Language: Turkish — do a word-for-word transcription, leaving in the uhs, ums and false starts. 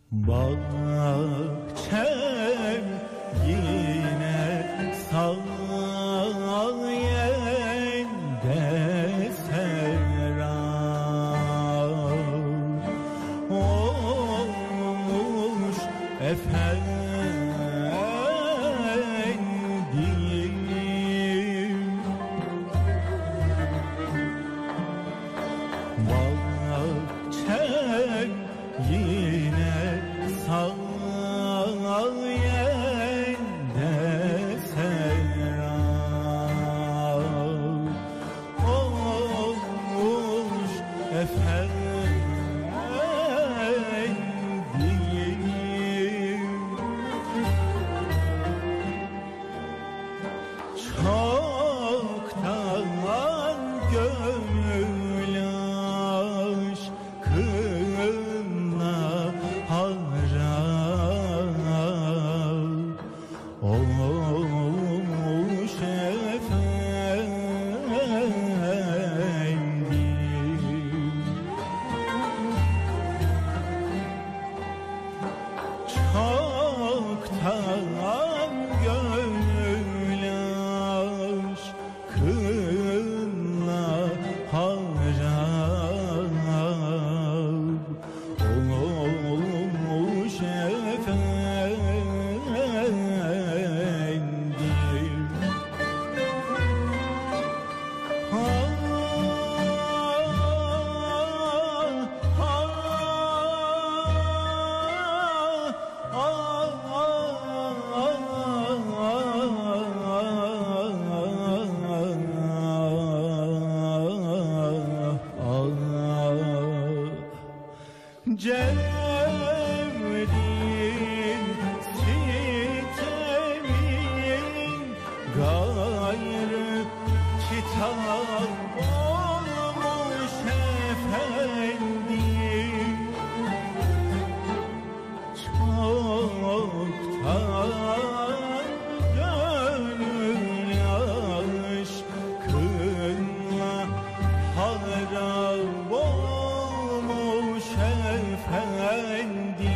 Bahçem yine sayende seran olmuş efendim. Bahçem yine sayende seran olmuş efendim. Çoktan gönül aşkına harap olmuş efendim. Çoktan gönül aşkına harap olmuş efendim. Ah, ah, Cevrin sitemin gayrı kitap olmuş efendim. Çoktan gönül aşkına harap olmuş efendim.